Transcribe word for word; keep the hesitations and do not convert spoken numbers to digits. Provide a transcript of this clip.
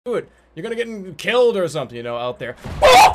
do it. You're gonna get killed or something, you know, out there.